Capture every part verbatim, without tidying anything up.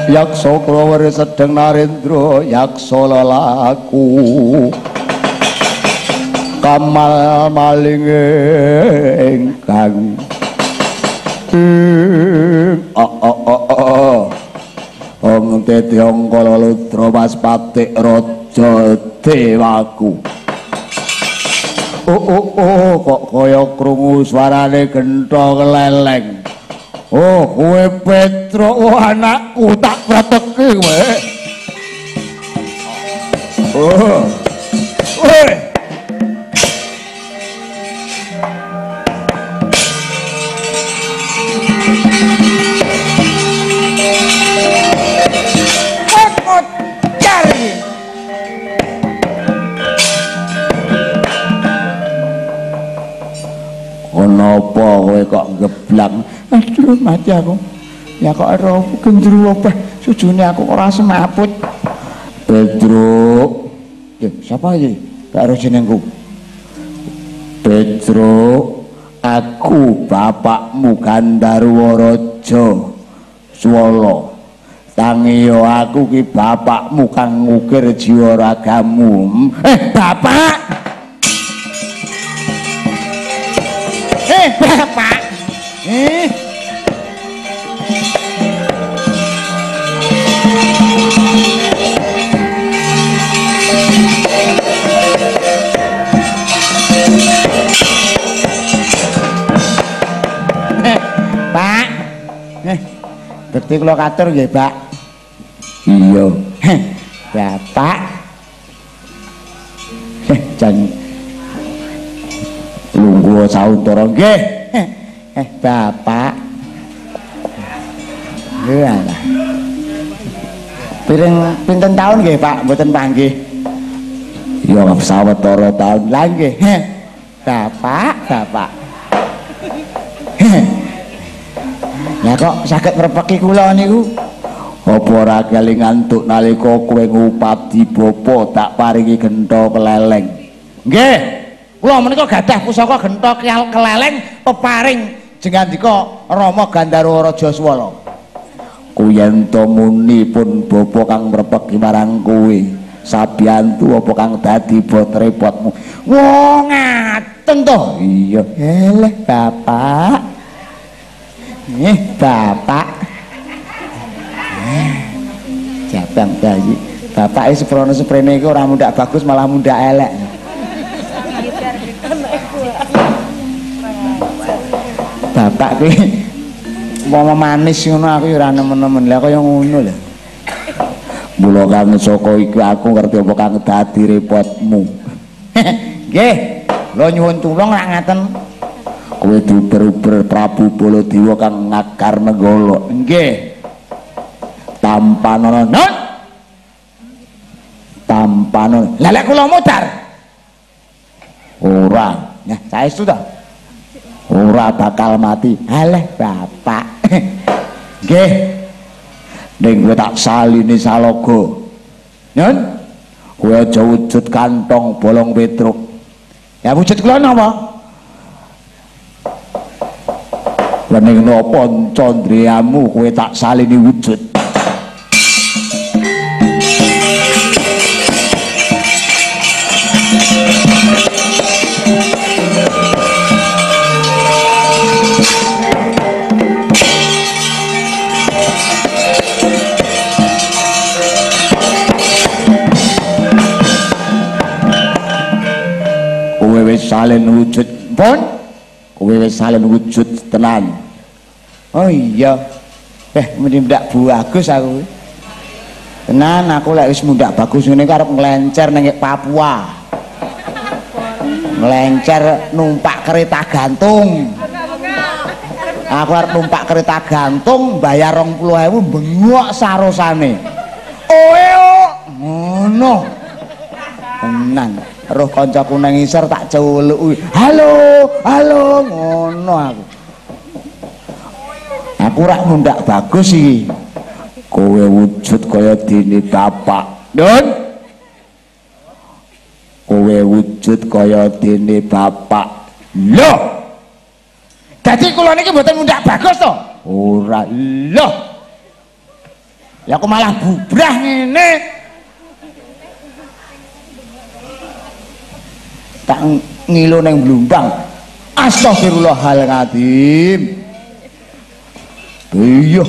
yaksa kula sedeng narendra yaksa lelaku kamal maling ingkang oh oh oh oh Om Teti Ongkolo Ludro Mas Patik Rojo Dewaku. Oh oh oh kok kaya krungu suarane gentha keleleng. Oh kowe Petro, oh anakku tak prateki kowe. Oh. Woi. Kenapa kowe kok geblak? Aduh mati aku. Ya kok ora gendruwo peh sujune aku ora semaput. Pedro. Ya siapa iki? Karo jenengku. Pedro, aku bapakmu Gandarwa Raja Swala. Tangiyo aku ki bapakmu kang ngukir jiwa ragamu. Eh bapak. Eh bapak. Eh. Pak. Eh. Bekti kula katur nggih, Pak. Iya. Bapak. Eh jan lungguh sauntara nggih. Eh bapak. Iyalah. Piring pinten taun nggih Pak, mboten panggih. Ya sawetara taun lah nggih. Bapak, bapak. Ya kok saged ngrepeki kula niku? Apa ora kelingan ngantuk nalika kowe ngupati bapa tak paringi gentha keleleng. Nggih. Kula menika gadah pusaka gentha keleleng peparing jengandika Rama Gandarwa Raja Swala. Kuyen to muni pun bapa kang mrepeki marang kowe, sabiyantu apa kang dadi bot repotmu. Wong ngaten to. Iya, eleh bapak. Nih bapak. Jabang bayi. Bapake seprono seprene iku ora mundak bagus malah mundak elek. Bapak kuwi mau manis ngono aku ora nemen-nemen. Lah kaya ngono lho. Mula kang saka iki aku ngerti apa kang dadi repotmu. Nggih, kula nyuwun tulung rak ngaten. Kowe diuber-uber Prabu Baladewa kang ngakar negara. Nggih. Tampanono. Non. Tampanono. Lah lek kula modar. Ora. Nah, saestu to. Ora bakal mati. Haleh bapak. Nggih. Ning kowe tak saline saloga. Nyun. Kowe aja wujud kantong bolong petruk. Ya wujud kula napa? Wening napa Candriyamu kowe tak salini wujud. Kowe wis salin wujud pun kowe wis salin wujud tenan. Oh iya. Eh mesti ndak bagus aku. Tenan aku lek wis mundak bagus ngene arep nglencer ning Papua. Nglencer numpak kereta gantung. Aku arep numpak kereta gantung bayar rong puluh ewu bengok sarosane. Oe ngono. Tenan. Roh kancaku nang isor tak celuk. Halo, halo ngono aku. Aku rak mundak bagus iki. Kowe wujud kaya dene bapak. Don. Kowe wujud kaya dene bapak. Loh. Dadi kula niki mboten mundak bagus to? Ora. Loh. Ya aku malah bubrah ngene. Tak ngilu neng Blumbang. Astagfirullahaladzim. Iya.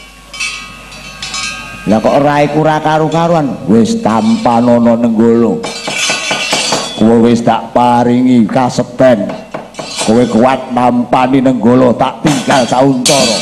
Lah kok raiku ora karu-karuan, wis tampanono nenggolo. Kowe wis tak paringi kasekten. Kowe kuat nampani nenggolo tak tinggal sauntara.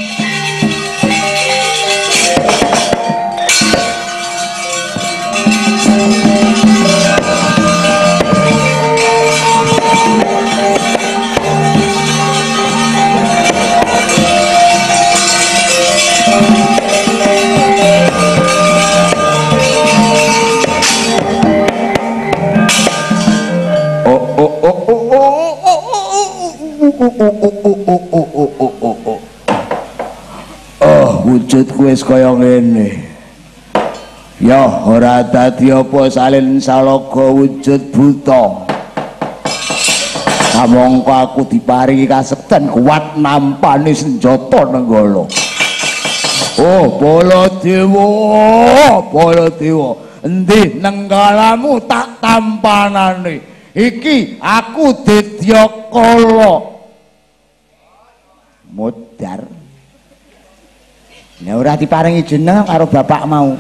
Oh, wujudku wis kaya ngene. Ya ora dadi apa salin salaga wujud buta. Kamangka aku diparingi kasekten kuat nampani senjata nenggala. Oh, Baladewa, Baladewa, endi nenggalamu tak tampanane. Iki aku Didyakala. Modar. Nek ora diparingi jeneng karo bapak mau.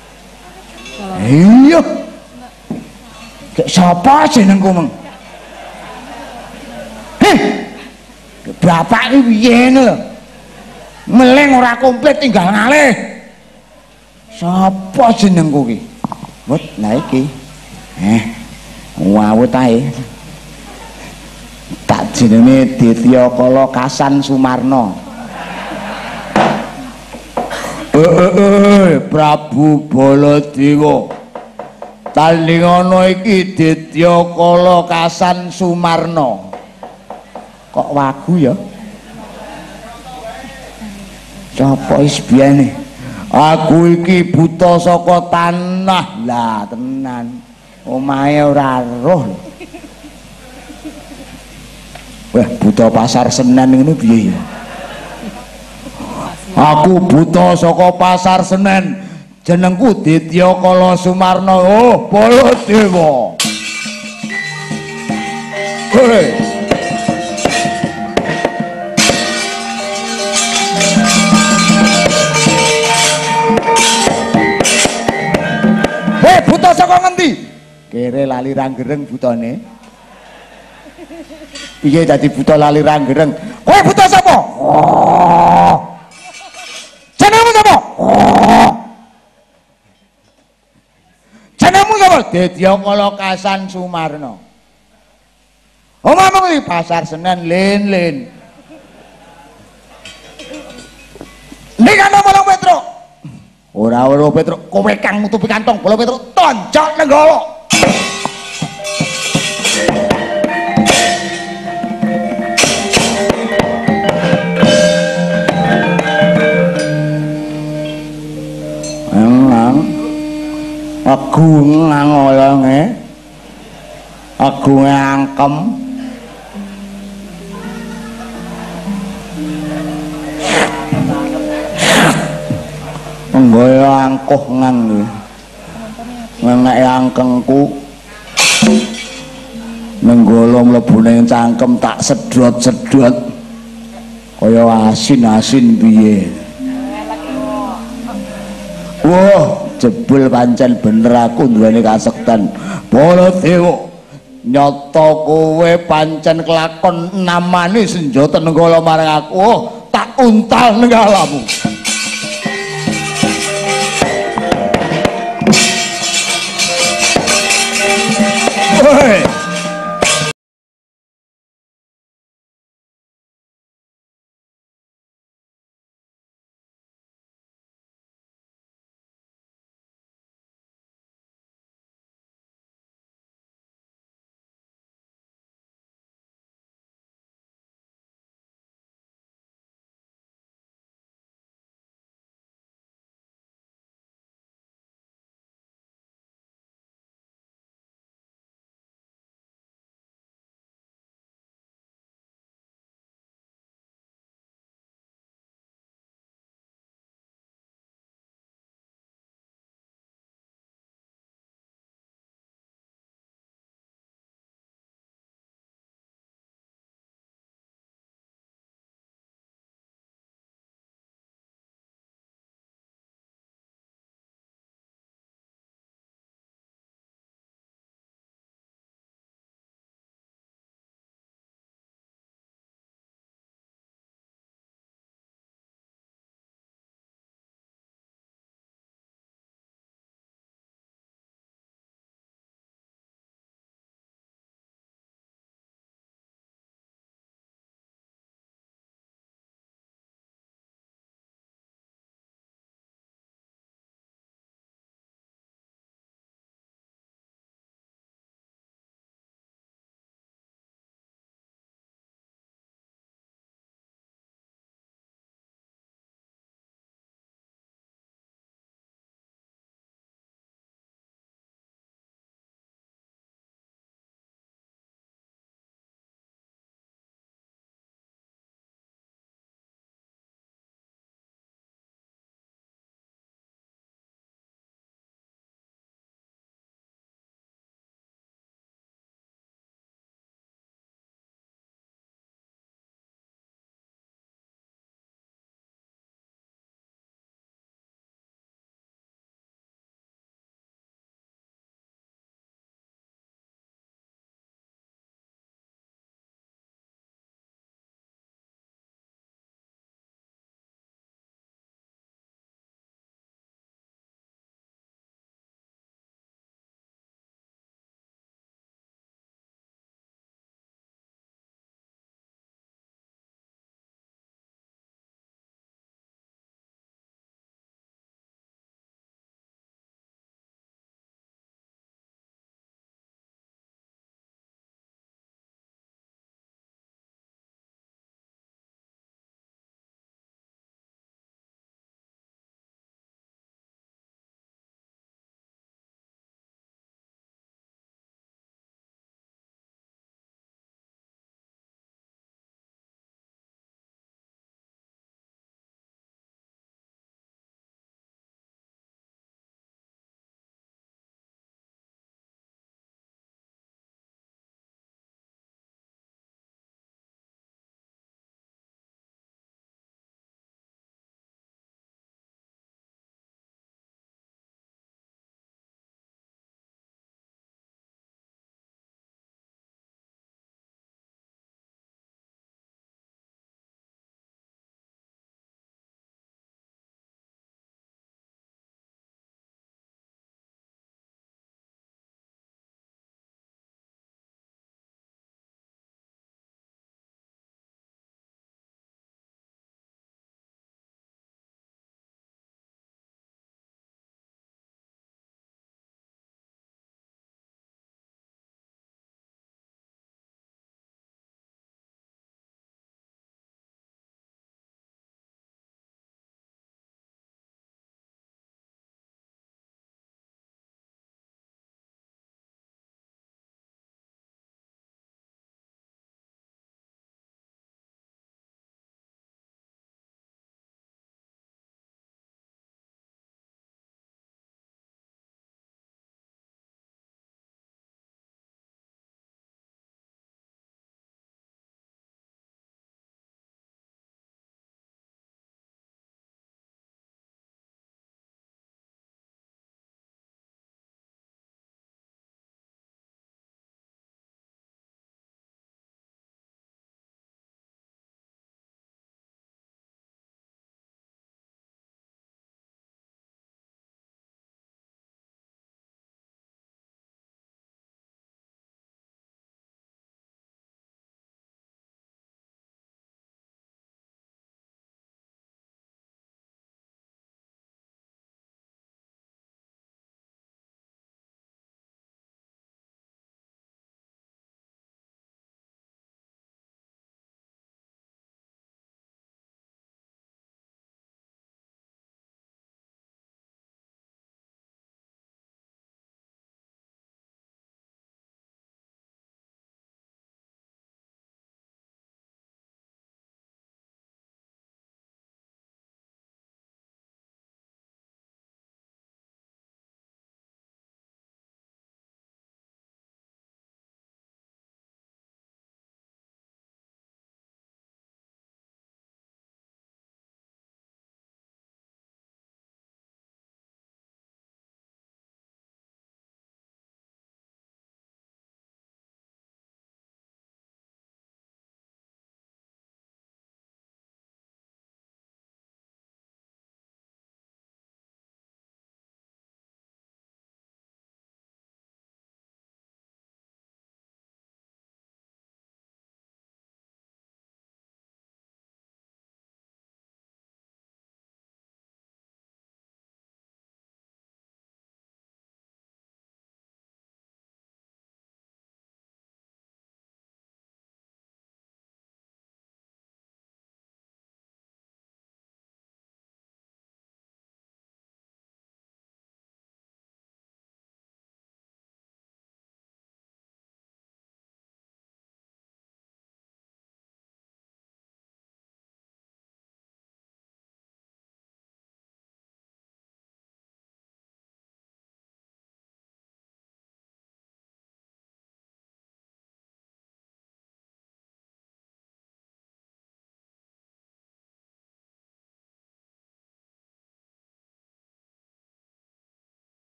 Iya. Kek sapa jenengku meng? Heh. Bapak iki piye lho? Meleng ora komplit tinggal ngalih. Sapa jenengku ki? Wet, nah iki. Eh. Ngawut ae. Tak jenenge Didyakala Kasan Sumarna. Eh eh eh Prabu Baladewa. Talingana iki Didyakala Kasan Sumarna. Kok wagu ya? Sapa is biyane? Aku iki buta saka tanah. Lah tenan. Omahe ora roh. Wah, buta pasar Senen ngono piye ya? Aku buta saka pasar Senen. Jenengku Didyakala Sumarna. Oh, Baladewa. Hei. Hei, buta saka ngendi? Kere lali ranggereng butane. Piye dadi buta lali ranggereng? Kowe buta sapa? Oh. Jenengmu sapa? Oh. Jenengmu sapa? Didyakala Kasan Sumarna. Omahmu iki pasar Senen lin-lin. Nek ana Bola Petruk. Ora ora Petruk, kowe kang nutupi kantong Bola Petruk tonjok nenggala. Aku ngangolonge, aku ngangkem, nggoyo angkuh ngang, ngenek angkengku, nenggolo mlebu ning cangkem tak sedot-sedot, kaya asin-asin piye. Wah. Jebul pancen bener aku nduweni kasekten. Baladewa, nyata kowe pancen kelakon namani senjata nenggala marang aku. Oh, tak untal nenggalamu.